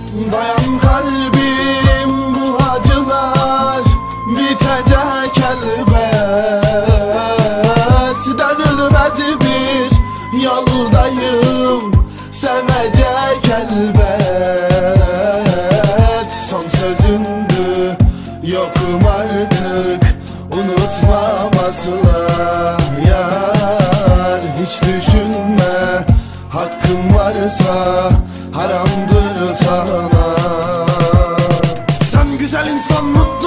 Dayan kalbim, bu acılar bitecek elbet. Dönülmez bir yoldayım, sevecek elbet. Son sözümdü, yokum artık, unutmam asla yar. Hiç düşünme, hakkım varsa haramdır sana. Sen güzel insan, mutlu